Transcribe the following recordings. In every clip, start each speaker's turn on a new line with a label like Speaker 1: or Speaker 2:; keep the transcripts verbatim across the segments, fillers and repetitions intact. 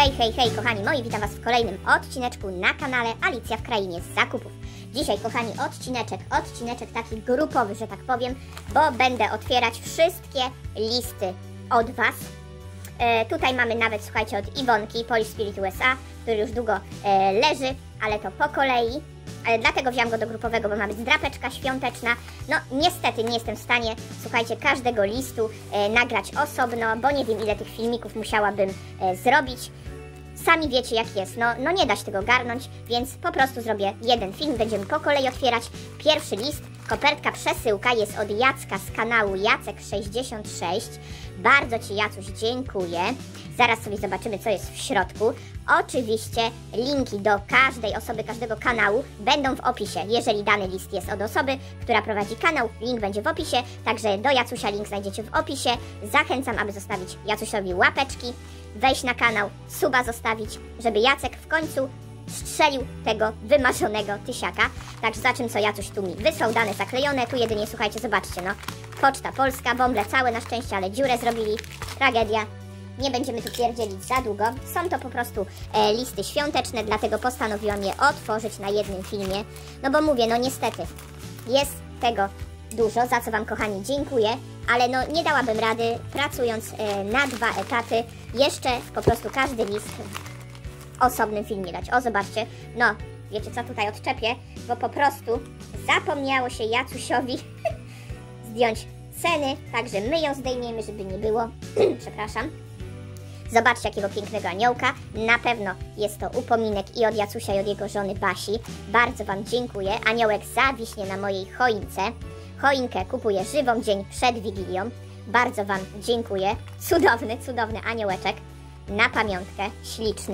Speaker 1: Hej, hej, hej, kochani moi, witam Was w kolejnym odcineczku na kanale Alicja w Krainie Zakupów. Dzisiaj, kochani, odcineczek, odcineczek taki grupowy, że tak powiem, bo będę otwierać wszystkie listy od Was. E, tutaj mamy nawet, słuchajcie, od Iwonki, Polish Spirit U S A, który już długo e, leży, ale to po kolei. Ale dlatego wziąłam go do grupowego, bo ma być drapeczka świąteczna. No niestety nie jestem w stanie, słuchajcie, każdego listu e, nagrać osobno, bo nie wiem, ile tych filmików musiałabym e, zrobić. Sami wiecie, jak jest, no, no nie da się tego garnąć, więc po prostu zrobię jeden film, będziemy po kolei otwierać. Pierwszy list, kopertka przesyłka jest od Jacka z kanału Jacek sześćdziesiąt sześć. Bardzo Ci, Jacuś, dziękuję. Zaraz sobie zobaczymy, co jest w środku. Oczywiście linki do każdej osoby, każdego kanału będą w opisie. Jeżeli dany list jest od osoby, która prowadzi kanał, link będzie w opisie. Także do Jacusia link znajdziecie w opisie. Zachęcam, aby zostawić Jacusiowi łapeczki, wejść na kanał, suba zostawić, żeby Jacek w końcu strzelił tego wymarzonego tysiaka. Także za czym co Jacuś tu mi wysłał, dane zaklejone. Tu jedynie, słuchajcie, zobaczcie, no, Poczta Polska, bąble całe na szczęście, ale dziurę zrobili. Tragedia. Nie będziemy tu pierdzielić za długo. Są to po prostu e, listy świąteczne, dlatego postanowiłam je otworzyć na jednym filmie. No bo mówię, no niestety, jest tego dużo, za co Wam, kochani, dziękuję, ale no nie dałabym rady, pracując e, na dwa etaty, jeszcze po prostu każdy list w osobnym filmie dać. O, zobaczcie, no, wiecie co, tutaj odczepię, bo po prostu zapomniało się Jacusiowi zdjąć ceny, także my ją zdejmiemy, żeby nie było, przepraszam. Zobaczcie, jakiego pięknego aniołka. Na pewno jest to upominek i od Jacusia, i od jego żony Basi. Bardzo Wam dziękuję. Aniołek zawiśnie na mojej choince. Choinkę kupuję żywą dzień przed Wigilią. Bardzo Wam dziękuję. Cudowny, cudowny aniołeczek. Na pamiątkę. Śliczny.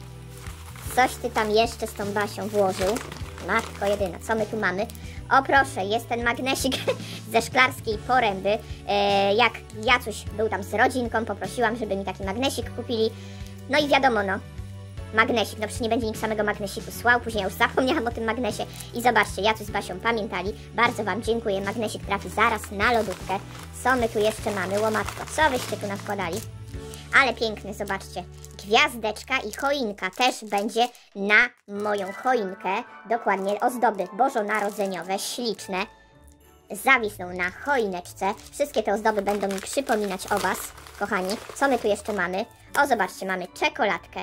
Speaker 1: Coś Ty tam jeszcze z tą Basią włożył. Matko jedyna, co my tu mamy? O proszę, jest ten magnesik ze Szklarskiej Poręby. E, jak Jacuś był tam z rodzinką, poprosiłam, żeby mi taki magnesik kupili. No i wiadomo, no, magnesik, no przecież nie będzie nikt samego magnesiku słał, później ja już zapomniałam o tym magnesie. I zobaczcie, Jacuś z Basią pamiętali. Bardzo Wam dziękuję, magnesik trafi zaraz na lodówkę. Co my tu jeszcze mamy? Łomatko, co wyście tu nakładali? Ale piękny, zobaczcie, gwiazdeczka i choinka też będzie na moją choinkę, dokładnie ozdoby bożonarodzeniowe, śliczne, zawisną na choineczce. Wszystkie te ozdoby będą mi przypominać o Was, kochani. Co my tu jeszcze mamy? O, zobaczcie, mamy czekoladkę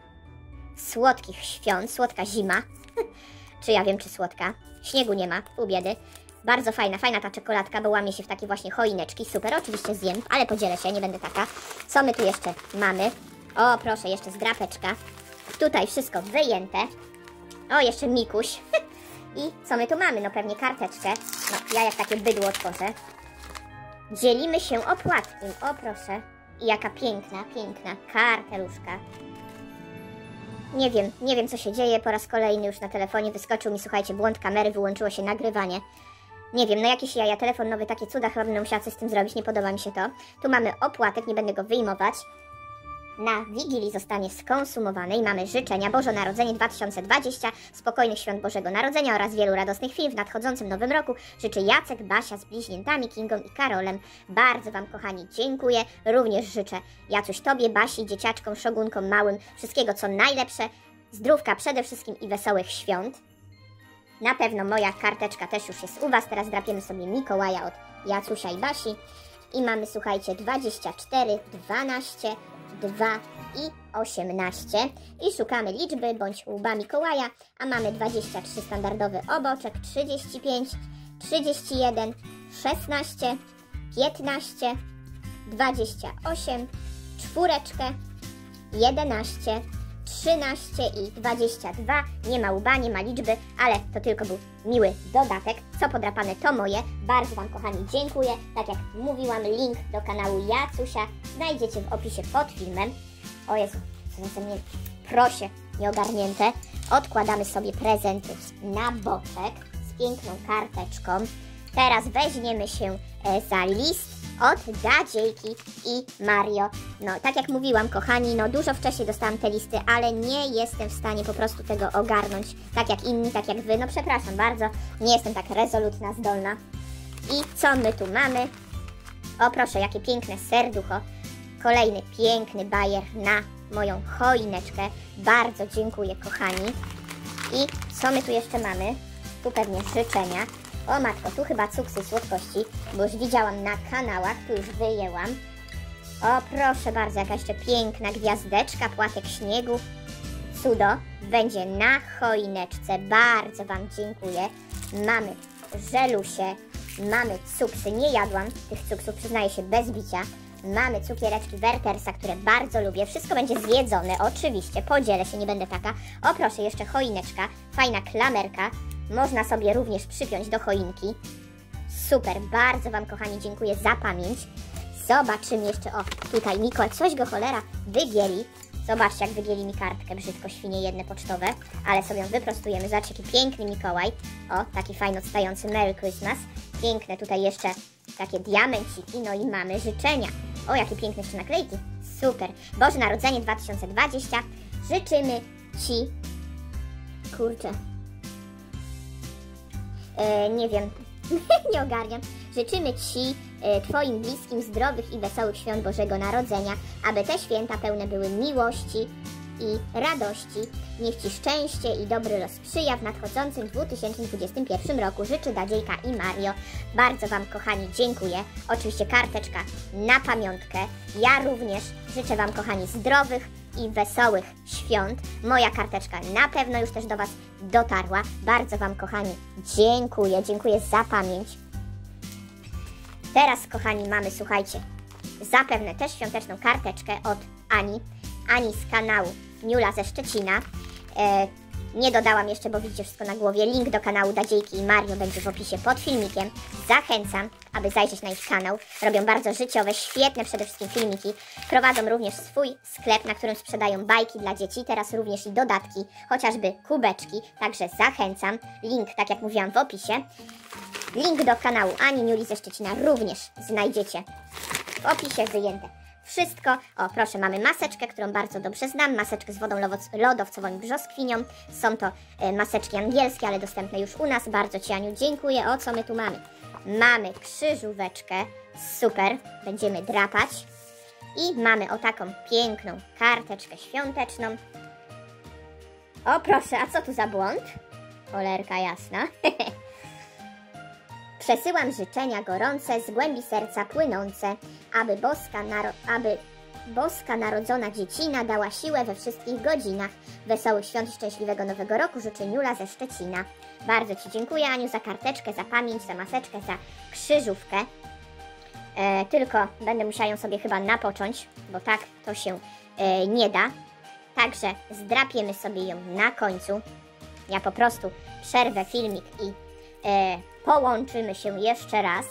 Speaker 1: słodkich świąt, słodka zima, czy ja wiem, czy słodka, śniegu nie ma, pół biedy. Bardzo fajna, fajna ta czekoladka, bo łamie się w takie właśnie choineczki. Super, oczywiście zjem, ale podzielę się, nie będę taka. Co my tu jeszcze mamy? O, proszę, jeszcze zdrapeczka. Tutaj wszystko wyjęte. O, jeszcze mikuś. I co my tu mamy? No pewnie karteczkę. No, ja jak takie bydło otworzę. Dzielimy się opłatkiem. O, proszę. I jaka piękna, piękna karteluszka. Nie wiem, nie wiem, co się dzieje. Po raz kolejny już na telefonie wyskoczył mi, słuchajcie, błąd kamery, wyłączyło się nagrywanie. Nie wiem, no jakieś jaja, telefon nowy, takie cuda, chyba będę musiała coś z tym zrobić, nie podoba mi się to. Tu mamy opłatek, nie będę go wyjmować. Na Wigilii zostanie skonsumowany i mamy życzenia Boże Narodzenie dwa tysiące dwudziesty, spokojnych świąt Bożego Narodzenia oraz wielu radosnych chwil w nadchodzącym nowym roku. Życzy Jacek, Basia z bliźniętami, Kingą i Karolem. Bardzo Wam, kochani, dziękuję. Również życzę Jacuś Tobie, Basi, dzieciaczkom, szogunkom małym wszystkiego, co najlepsze. Zdrówka przede wszystkim i wesołych świąt. Na pewno moja karteczka też już jest u Was. Teraz drapiemy sobie Mikołaja od Jacusia i Basi. I mamy, słuchajcie, dwadzieścia cztery, dwanaście, dwa i osiemnaście. I szukamy liczby bądź łba Mikołaja. A mamy dwadzieścia trzy standardowy oboczek, trzydzieści pięć, trzydzieści jeden, szesnaście, piętnaście, dwadzieścia osiem, czwóreczkę, jedenaście, trzynaście i dwadzieścia dwa. Nie ma łba, nie ma liczby, ale to tylko był miły dodatek. Co podrapane, to moje. Bardzo Wam, kochani, dziękuję. Tak jak mówiłam, link do kanału Jacusia znajdziecie w opisie pod filmem. O Jezu, co ze mnie prosie nieogarnięte. Odkładamy sobie prezenty na boczek z piękną karteczką. Teraz weźmiemy się e, za list od Dadziejki i Mario. No, tak jak mówiłam, kochani, no dużo wcześniej dostałam te listy, ale nie jestem w stanie po prostu tego ogarnąć, tak jak inni, tak jak Wy. No przepraszam bardzo, nie jestem tak rezolutna, zdolna. I co my tu mamy? O proszę, jakie piękne serducho. Kolejny piękny bajer na moją choineczkę. Bardzo dziękuję, kochani. I co my tu jeszcze mamy? Tu pewnie życzenia. O matko, tu chyba cuksy słodkości, bo już widziałam na kanałach, tu już wyjęłam. O proszę bardzo, jakaś jeszcze piękna gwiazdeczka, płatek śniegu. Cudo będzie na choineczce. Bardzo Wam dziękuję. Mamy żelusie, mamy cuksy. Nie jadłam tych cuksów, przyznaję się, bez bicia. Mamy cukiereczki Werthersa, które bardzo lubię. Wszystko będzie zjedzone, oczywiście. Podzielę się, nie będę taka. O proszę, jeszcze choineczka. Fajna klamerka. Można sobie również przypiąć do choinki. Super, bardzo Wam, kochani, dziękuję za pamięć. Zobaczymy jeszcze, o, tutaj Mikołaj, coś go cholera wygięli. Zobaczcie, jak wygięli mi kartkę, brzydko, świnie jedne pocztowe. Ale sobie ją wyprostujemy. Zobaczcie, jaki piękny Mikołaj. O, taki fajno odstający Merry Christmas. Piękne tutaj jeszcze takie diamenciki, no i mamy życzenia. O, jakie piękne jeszcze naklejki. Super. Boże Narodzenie dwa tysiące dwudziesty. Życzymy Ci... Kurczę. E, nie wiem. Nie ogarniam. Życzymy Ci, e, Twoim bliskim, zdrowych i wesołych świąt Bożego Narodzenia, aby te święta pełne były miłości i radości. Niech Ci szczęście i dobry los sprzyja w nadchodzącym dwa tysiące dwudziestym pierwszym roku. Życzy Dadziejka i Mario. Bardzo Wam, kochani, dziękuję. Oczywiście karteczka na pamiątkę. Ja również życzę Wam, kochani, zdrowych i wesołych świąt. Moja karteczka na pewno już też do Was dotarła. Bardzo Wam, kochani, dziękuję. Dziękuję za pamięć. Teraz, kochani, mamy, słuchajcie, zapewne też świąteczną karteczkę od Ani. Ani z kanału Niula ze Szczecina. E, nie dodałam jeszcze, bo widzicie wszystko na głowie. Link do kanału Dadziejki i Mario będzie w opisie pod filmikiem. Zachęcam, aby zajrzeć na ich kanał. Robią bardzo życiowe, świetne przede wszystkim filmiki. Prowadzą również swój sklep, na którym sprzedają bajki dla dzieci. Teraz również i dodatki, chociażby kubeczki. Także zachęcam. Link, tak jak mówiłam, w opisie. Link do kanału Ani Niuli ze Szczecina również znajdziecie w opisie, wyjęte wszystko. O, proszę, mamy maseczkę, którą bardzo dobrze znam. Maseczkę z wodą lodowcową i brzoskwinią. Są to e, maseczki angielskie, ale dostępne już u nas. Bardzo Ci, Aniu, dziękuję. O, co my tu mamy? Mamy krzyżóweczkę. Super. Będziemy drapać. I mamy o taką piękną karteczkę świąteczną. O, proszę, a co tu za błąd? Cholerka jasna. Przesyłam życzenia gorące, z głębi serca płynące, aby boska, naro aby boska narodzona dziecina dała siłę we wszystkich godzinach. Wesołych świąt i szczęśliwego nowego roku życzy Niula ze Szczecina. Bardzo Ci dziękuję, Aniu, za karteczkę, za pamięć, za maseczkę, za krzyżówkę. E, tylko będę musiała ją sobie chyba napocząć, bo tak to się e, nie da. Także zdrapiemy sobie ją na końcu. Ja po prostu przerwę filmik i e, połączymy się jeszcze raz,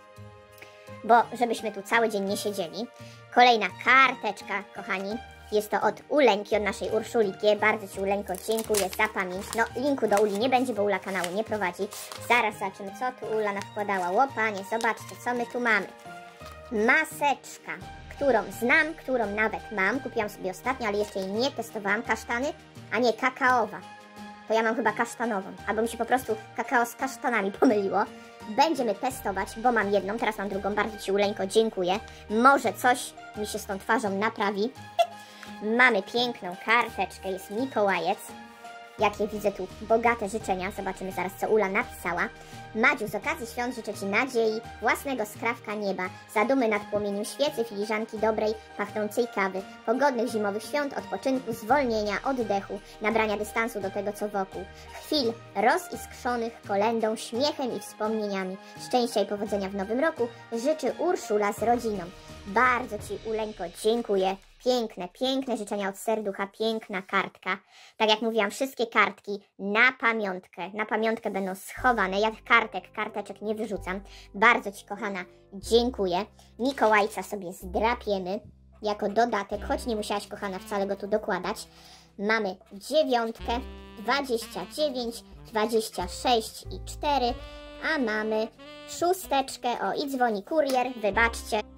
Speaker 1: bo żebyśmy tu cały dzień nie siedzieli. Kolejna karteczka, kochani, jest to od Uleńki, od naszej Urszuli G. Bardzo Ci, Uleńko, dziękuję za pamięć. No, linku do Uli nie będzie, bo Ula kanału nie prowadzi. Zaraz zobaczymy, co tu Ula nawkładała. Łopanie, zobaczcie, co my tu mamy. Maseczka, którą znam, którą nawet mam. Kupiłam sobie ostatnio, ale jeszcze jej nie testowałam. Kasztany, a nie kakaowa. To ja mam chyba kasztanową, albo mi się po prostu kakao z kasztanami pomyliło. Będziemy testować, bo mam jedną, teraz mam drugą. Bardzo Ci, Uleńko, dziękuję. Może coś mi się z tą twarzą naprawi. Mamy piękną karteczkę, jest Mikołajec. Jakie widzę tu bogate życzenia. Zobaczymy zaraz, co Ula napisała. Madziu, z okazji świąt życzę Ci nadziei, własnego skrawka nieba, zadumy nad płomieniem świecy, filiżanki dobrej, pachnącej kawy, pogodnych zimowych świąt, odpoczynku, zwolnienia, oddechu, nabrania dystansu do tego, co wokół, chwil roziskrzonych kolędą, śmiechem i wspomnieniami, szczęścia i powodzenia w nowym roku życzy Urszula z rodziną. Bardzo Ci, Uleńko, dziękuję. Piękne, piękne życzenia od serducha, piękna kartka. Tak jak mówiłam, wszystkie kartki na pamiątkę, na pamiątkę będą schowane. Ja kartek, karteczek nie wyrzucam. Bardzo Ci, kochana, dziękuję. Mikołajca sobie zdrapiemy jako dodatek, choć nie musiałaś, kochana, wcale go tu dokładać. Mamy dziewiątkę, dwadzieścia dziewięć, dwadzieścia sześć i cztery, a mamy szósteczkę. O, i dzwoni kurier, wybaczcie.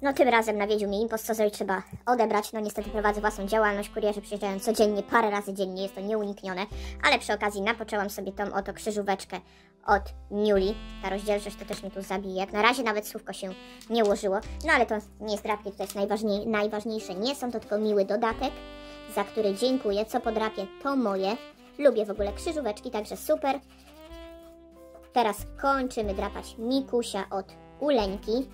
Speaker 1: No tym razem nawiedził mnie impost, co zrobić, trzeba odebrać. No niestety prowadzę własną działalność, kurierzy przyjeżdżają codziennie, parę razy dziennie, jest to nieuniknione. Ale przy okazji napoczęłam sobie tą oto krzyżóweczkę od Niuli. Ta rozdzielczość to też mnie tu zabije. Jak na razie nawet słówko się nie ułożyło. No ale to nie jest drapie, to jest najważniej, najważniejsze. Nie są to tylko miły dodatek, za który dziękuję. Co podrapię, to moje. Lubię w ogóle krzyżóweczki, także super. Teraz kończymy drapać Mikusia od Uleńki.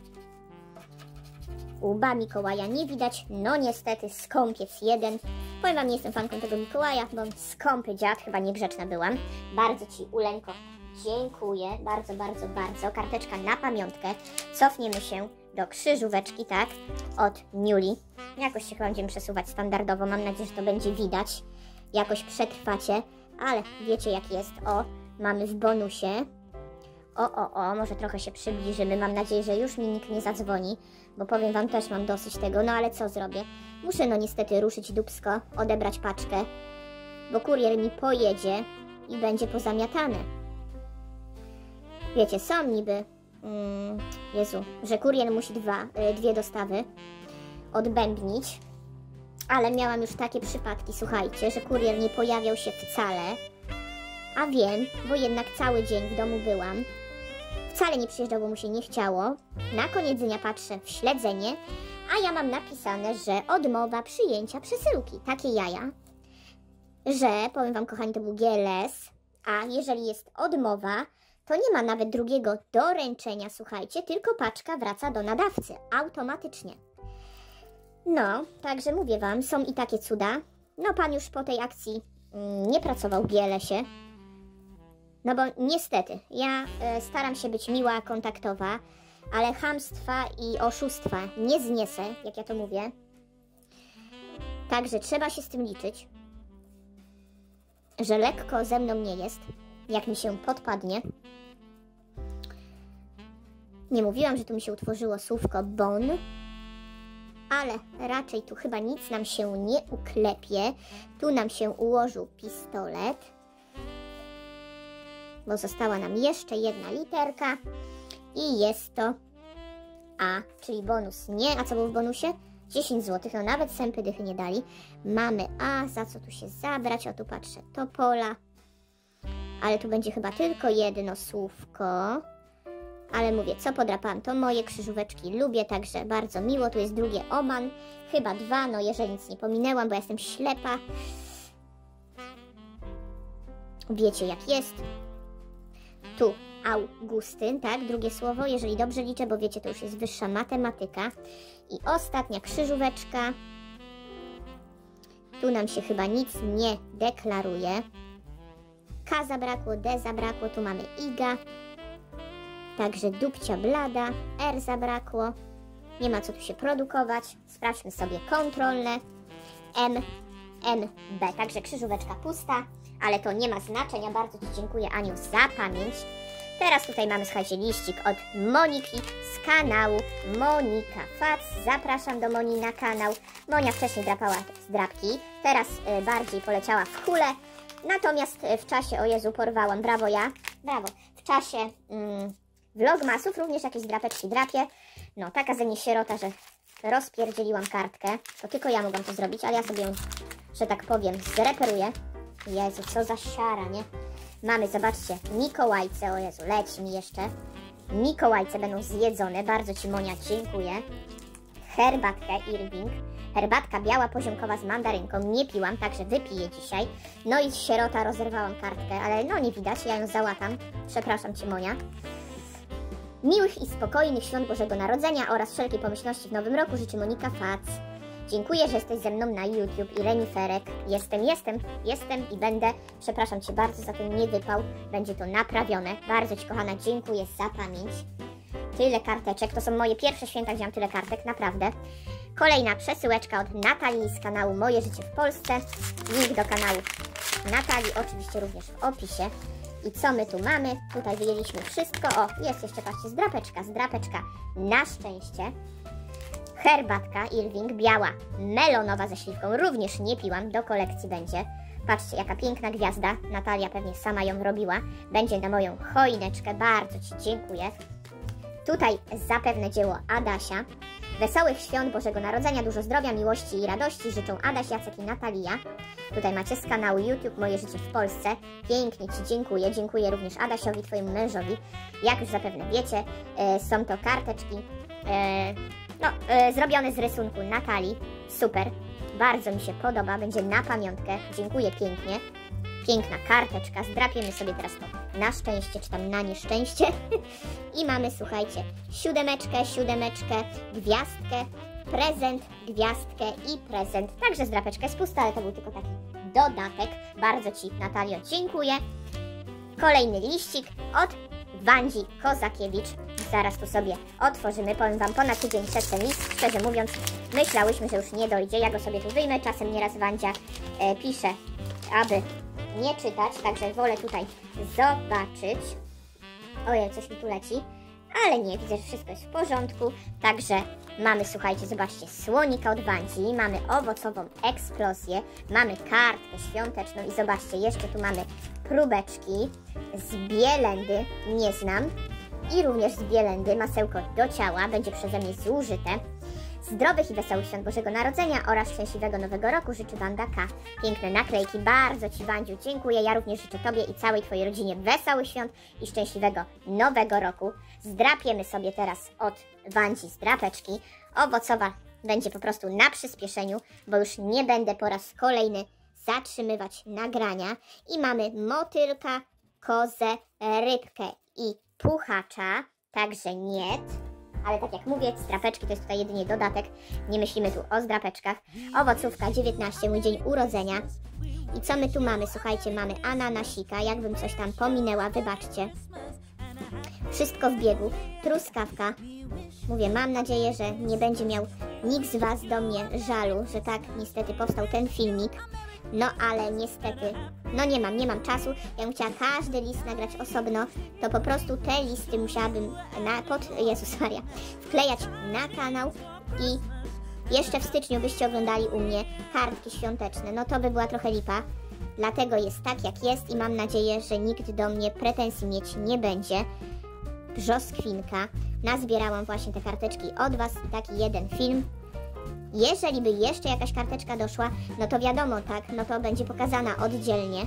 Speaker 1: Łba Mikołaja nie widać, no niestety skąpiec jeden. Powiem wam, nie jestem fanką tego Mikołaja, bo skąpy dziad, chyba niegrzeczna byłam. Bardzo ci, Uleńko, dziękuję, bardzo, bardzo, bardzo. Karteczka na pamiątkę. Cofniemy się do krzyżóweczki, tak, od Niuli. Jakoś się chyba będziemy przesuwać standardowo, mam nadzieję, że to będzie widać. Jakoś przetrwacie, ale wiecie jak jest. O, mamy w bonusie. O, o, o, może trochę się przybliżymy. Mam nadzieję, że już mi nikt nie zadzwoni, bo powiem wam, też mam dosyć tego. No ale co zrobię? Muszę no niestety ruszyć dupsko, odebrać paczkę, bo kurier mi pojedzie i będzie pozamiatane. Wiecie, są niby, mm, Jezu, że kurier musi dwa, y, dwie dostawy odbębnić, ale miałam już takie przypadki, słuchajcie, że kurier nie pojawiał się wcale, a wiem, bo jednak cały dzień w domu byłam. Wcale nie przyjeżdżał, bo mu się nie chciało. Na koniec dnia patrzę w śledzenie, a ja mam napisane, że odmowa przyjęcia przesyłki. Takie jaja, że, powiem wam kochani, to był G L S, a jeżeli jest odmowa, to nie ma nawet drugiego doręczenia, słuchajcie, tylko paczka wraca do nadawcy automatycznie. No, także mówię wam, są i takie cuda. No, pan już po tej akcji mm, nie pracował w G L S-ie. No bo niestety, ja y, staram się być miła, kontaktowa, ale chamstwa i oszustwa nie zniesę, jak ja to mówię. Także trzeba się z tym liczyć, że lekko ze mną nie jest, jak mi się podpadnie. Nie mówiłam, że tu mi się utworzyło słówko bon, ale raczej tu chyba nic nam się nie uklepie. Tu nam się ułożył pistolet, bo została nam jeszcze jedna literka i jest to A, czyli bonus nie. A co było w bonusie? dziesięć złotych, no nawet sępy dychy nie dali. Mamy A, za co tu się zabrać? O, tu patrzę, Topola. Ale tu będzie chyba tylko jedno słówko. Ale mówię, co podrapałam, to moje krzyżóweczki lubię, także bardzo miło. Tu jest drugie Oman, chyba dwa, no jeżeli nic nie pominęłam, bo ja jestem ślepa. Wiecie jak jest. Tu Augustyn, tak, drugie słowo, jeżeli dobrze liczę, bo wiecie, to już jest wyższa matematyka. I ostatnia krzyżóweczka. Tu nam się chyba nic nie deklaruje. K zabrakło, D zabrakło, tu mamy Iga. Także dupcia blada, R zabrakło. Nie ma co tu się produkować. Sprawdźmy sobie kontrolne. M, M, B. Także krzyżóweczka pusta, ale to nie ma znaczenia. Bardzo ci dziękuję, Aniu, za pamięć. Teraz tutaj mamy, słuchajcie, liścik od Moniki z kanału Monika Fac. Zapraszam do Moni na kanał. Monia wcześniej drapała z drapki, teraz y, bardziej poleciała w hulę. Natomiast y, w czasie, o Jezu, porwałam, brawo ja, brawo, w czasie mm, vlogmasów również jakieś drapeczki drapie. No, taka ze mnie sierota, że rozpierdzieliłam kartkę. To tylko ja mogłam to zrobić, ale ja sobie ją, że tak powiem, zreperuję. Jezu, co za siara, nie? Mamy, zobaczcie, Mikołajce, o Jezu, leci mi jeszcze. Mikołajce będą zjedzone, bardzo ci, Monia, dziękuję. Herbatkę Irving. Herbatka biała, poziomkowa z mandarynką, nie piłam, także wypiję dzisiaj. No i sierota, rozerwałam kartkę, ale no nie widać, ja ją załatam. Przepraszam cię, Monia. Miłych i spokojnych świąt Bożego Narodzenia oraz wszelkiej pomyślności w nowym roku życzy Monika Fac. Dziękuję, że jesteś ze mną na YouTube i Reniferek. Jestem, jestem, jestem i będę. Przepraszam cię bardzo za ten niewypał. Będzie to naprawione. Bardzo ci, kochana, dziękuję za pamięć. Tyle karteczek. To są moje pierwsze święta, gdzie mam tyle kartek, naprawdę. Kolejna przesyłeczka od Natalii z kanału Moje Życie w Polsce. Link do kanału Natalii oczywiście również w opisie. I co my tu mamy? Tutaj wyjęliśmy wszystko. O, jest jeszcze, patrzcie, zdrapeczka, zdrapeczka. Na szczęście. Herbatka Irving, biała, melonowa ze śliwką. Również nie piłam, do kolekcji będzie. Patrzcie, jaka piękna gwiazda. Natalia pewnie sama ją robiła. Będzie na moją choineczkę. Bardzo ci dziękuję. Tutaj zapewne dzieło Adasia. Wesołych świąt Bożego Narodzenia, dużo zdrowia, miłości i radości życzą Adaś, Jacek i Natalia. Tutaj macie z kanału YouTube Moje Życie w Polsce. Pięknie Ci dziękuję. Dziękuję również Adasiowi, Twojemu mężowi. Jak już zapewne wiecie, e, są to karteczki e, no, e, zrobione z rysunku Natalii. Super. Bardzo mi się podoba. Będzie na pamiątkę. Dziękuję pięknie. Piękna karteczka. Zdrapiemy sobie teraz to na szczęście, czy tam na nieszczęście. I mamy, słuchajcie, siódemeczkę, siódemeczkę, gwiazdkę, prezent, gwiazdkę i prezent. Także zdrapeczka jest pusta, ale to był tylko taki dodatek. Bardzo Ci, Natalio, dziękuję. Kolejny liścik od Wandzi Kozakiewicz. Zaraz tu sobie otworzymy. Powiem Wam, ponad tydzień przez ten list, szczerze mówiąc, myślałyśmy, że już nie dojdzie. Ja go sobie tu wyjmę. Czasem nieraz Wandzia e, pisze, aby nie czytać, także wolę tutaj zobaczyć. Ojej, coś mi tu leci. Ale nie, widzę, że wszystko jest w porządku. Także mamy, słuchajcie, zobaczcie, słonika od Wandzi, mamy owocową eksplozję, mamy kartkę świąteczną i zobaczcie, jeszcze tu mamy próbeczki z Bielendy, nie znam, i również z Bielendy masełko do ciała, będzie przeze mnie zużyte. Zdrowych i wesołych świąt Bożego Narodzenia oraz szczęśliwego Nowego Roku życzy Wanda K. Piękne naklejki, bardzo Ci, Wandziu, dziękuję. Ja również życzę Tobie i całej Twojej rodzinie wesołych świąt i szczęśliwego Nowego Roku. Zdrapiemy sobie teraz od Wandzi zdrapeczki. Owocowa będzie po prostu na przyspieszeniu, bo już nie będę po raz kolejny zatrzymywać nagrania. I mamy motylka, kozę, rybkę i puchacza, także nie. Ale tak jak mówię, zdrapeczki to jest tutaj jedynie dodatek. Nie myślimy tu o zdrapeczkach. Owocówka dziewiętnaście, mój dzień urodzenia. I co my tu mamy? Słuchajcie, mamy ananasika. Jakbym coś tam pominęła, wybaczcie. Wszystko w biegu. Truskawka. Mówię, mam nadzieję, że nie będzie miał nikt z Was do mnie żalu, że tak niestety powstał ten filmik. No ale niestety, no nie mam, nie mam czasu. Jakbym chciała każdy list nagrać osobno, to po prostu te listy musiałabym na, pod, Jezus Maria, wklejać na kanał i jeszcze w styczniu byście oglądali u mnie kartki świąteczne. No to by była trochę lipa. Dlatego jest tak jak jest i mam nadzieję, że nikt do mnie pretensji mieć nie będzie. Brzoskwinka. Nazbierałam właśnie te karteczki od Was, taki jeden film. Jeżeli by jeszcze jakaś karteczka doszła, no to wiadomo, tak, no to będzie pokazana oddzielnie,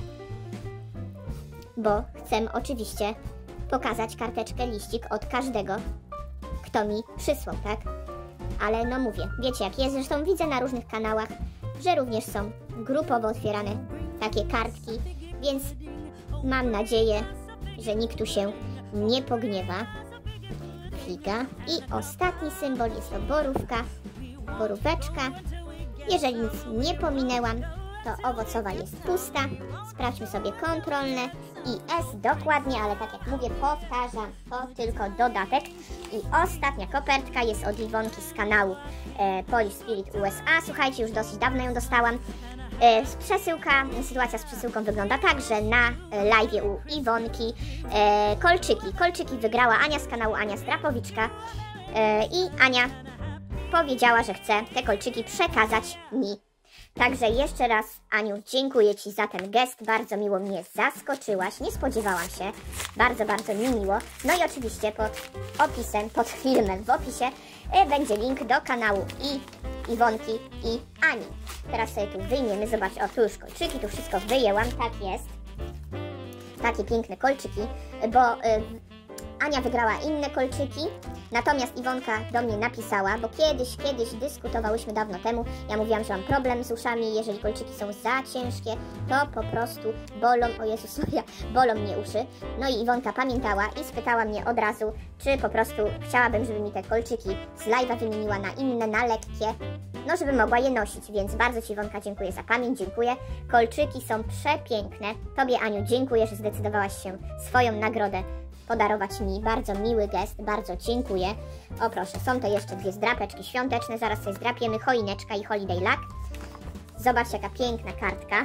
Speaker 1: bo chcę oczywiście pokazać karteczkę, liścik od każdego, kto mi przysłał, tak? Ale no mówię, wiecie jak jest, zresztą widzę na różnych kanałach, że również są grupowo otwierane takie kartki, więc mam nadzieję, że nikt tu się nie pogniewa. Figa. I ostatni symbol jest to borówka. Boróweczka. Jeżeli nic nie pominęłam, to owocowa jest pusta. Sprawdźmy sobie kontrolne i S dokładnie, ale tak jak mówię, powtarzam, to tylko dodatek. I ostatnia kopertka jest od Iwonki z kanału e, Polish Spirit U S A. Słuchajcie, już dosyć dawno ją dostałam. E, przesyłka, sytuacja z przesyłką wygląda tak, że na live'ie u Iwonki e, kolczyki. Kolczyki wygrała Ania z kanału Ania Zdrapowiczka e, i Ania powiedziała, że chce te kolczyki przekazać mi. Także jeszcze raz, Aniu, dziękuję Ci za ten gest. Bardzo miło mnie zaskoczyłaś. Nie spodziewałam się. Bardzo, bardzo mi miło. No i oczywiście pod opisem, pod filmem w opisie e, będzie link do kanału i Iwonki i Ani. Teraz sobie tu wyjmiemy. Zobaczcie, o tu już kolczyki, tu wszystko wyjęłam. Tak jest. Takie piękne kolczyki, bo y, Ania wygrała inne kolczyki, natomiast Iwonka do mnie napisała, bo kiedyś, kiedyś dyskutowałyśmy dawno temu, ja mówiłam, że mam problem z uszami, jeżeli kolczyki są za ciężkie, to po prostu bolą, o Jezus Maria, bolą mnie uszy. No i Iwonka pamiętała i spytała mnie od razu, czy po prostu chciałabym, żeby mi te kolczyki z live'a wymieniła na inne, na lekkie, no żeby mogła je nosić, więc bardzo Ci, Iwonka, dziękuję za pamięć, dziękuję. Kolczyki są przepiękne. Tobie, Aniu, dziękuję, że zdecydowałaś się swoją nagrodę podarować mi. Bardzo miły gest, bardzo dziękuję. O proszę, są to jeszcze dwie zdrapeczki świąteczne, zaraz sobie zdrapiemy, choineczka i holiday luck. Zobacz, jaka piękna kartka.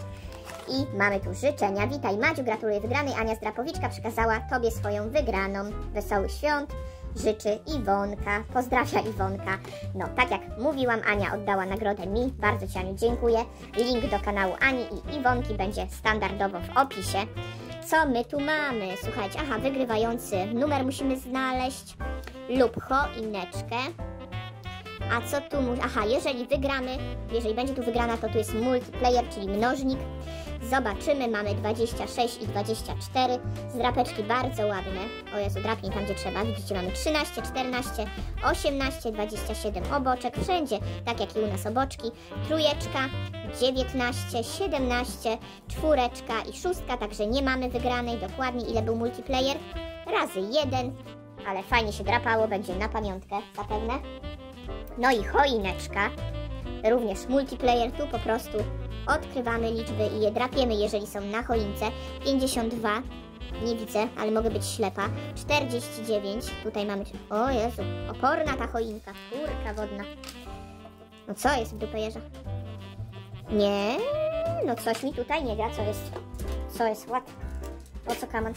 Speaker 1: I mamy tu życzenia. Witaj, Madziu, gratuluję wygranej. Ania Zdrapowiczka przekazała Tobie swoją wygraną. Wesołych świąt życzy Iwonka. Pozdrawia Iwonka. No, tak jak mówiłam, Ania oddała nagrodę mi. Bardzo Ci, Aniu, dziękuję. Link do kanału Ani i Iwonki będzie standardowo w opisie. Co my tu mamy? Słuchajcie, aha, wygrywający numer musimy znaleźć lub choineczkę. A co tu muszę? Aha, jeżeli wygramy, jeżeli będzie tu wygrana, to tu jest multiplayer, czyli mnożnik. Zobaczymy, mamy dwadzieścia sześć i dwadzieścia cztery. Zdrapeczki bardzo ładne. O Jezu, drapnij tam, gdzie trzeba. Widzicie, mamy trzynaście, czternaście, osiemnaście, dwadzieścia siedem oboczek. Wszędzie, tak jak i u nas oboczki. Trójeczka, dziewiętnaście, siedemnaście, czwóreczka i szóstka. Także nie mamy wygranej. Dokładnie ile był multiplayer? Razy jeden. Ale fajnie się drapało, będzie na pamiątkę zapewne. No i choineczka. Również multiplayer, tu po prostu odkrywamy liczby i je drapiemy, jeżeli są na choince. pięćdziesiąt dwa, nie widzę, ale mogę być ślepa. czterdzieści dziewięć, tutaj mamy... O Jezu, oporna ta choinka, kurka wodna. No co jest w dupę jeża? Nie, no coś mi tutaj nie gra, co jest? Co jest, what? O co kaman?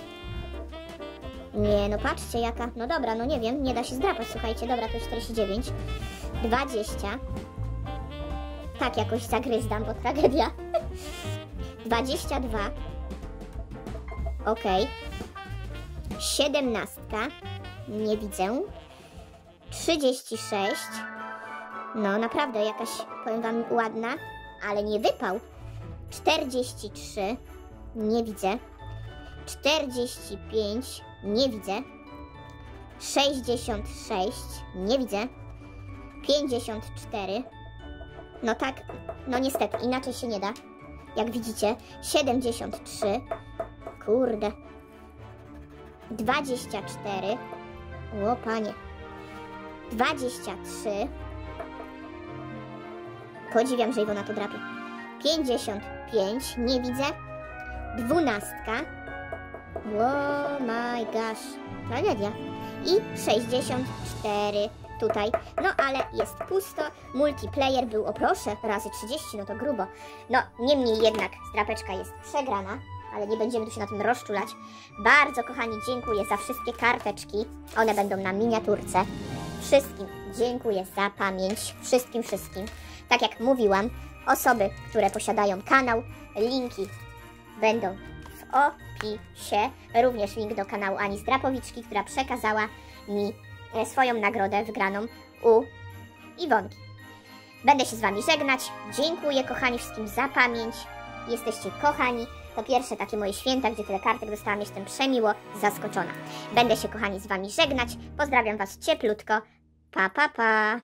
Speaker 1: Nie, no patrzcie jaka, no dobra, no nie wiem, nie da się zdrapać, słuchajcie, dobra, to jest czterdzieści dziewięć, dwadzieścia, tak jakoś zagryzdam, bo tragedia, dwadzieścia dwa, okej, siedemnastka, nie widzę, trzydzieści sześć, no naprawdę jakaś, powiem wam, ładna, ale nie wypał, czterdzieści trzy, nie widzę, czterdzieści pięć, nie widzę, sześćdziesiąt sześć, nie widzę, pięćdziesiąt cztery, no tak, no niestety, inaczej się nie da, jak widzicie, siedemdziesiąt trzy, kurde, dwadzieścia cztery, o panie, dwadzieścia trzy, podziwiam, że Iwona to drapie, pięćdziesiąt pięć, nie widzę, dwunastka, oh my gosh, tragedia. I sześćdziesiąt cztery tutaj. No ale jest pusto. Multiplayer był, o proszę, razy trzydzieści, no to grubo. No, niemniej jednak zdrapeczka jest przegrana, ale nie będziemy tu się na tym rozczulać. Bardzo, kochani, dziękuję za wszystkie karteczki. One będą na miniaturce. Wszystkim dziękuję za pamięć. Wszystkim, wszystkim. Tak jak mówiłam, osoby, które posiadają kanał, linki będą w opisie. Również link do kanału Ani Zdrapowiczki, która przekazała mi swoją nagrodę wygraną u Iwonki. Będę się z wami żegnać. Dziękuję, kochani, wszystkim za pamięć. Jesteście kochani. To pierwsze takie moje święta, gdzie tyle kartek dostałam. Jestem przemiło zaskoczona. Będę się, kochani, z wami żegnać. Pozdrawiam was cieplutko. Pa, pa, pa.